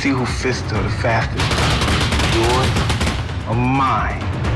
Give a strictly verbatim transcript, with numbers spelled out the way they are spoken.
see who fists are the fastest. Yours or mine?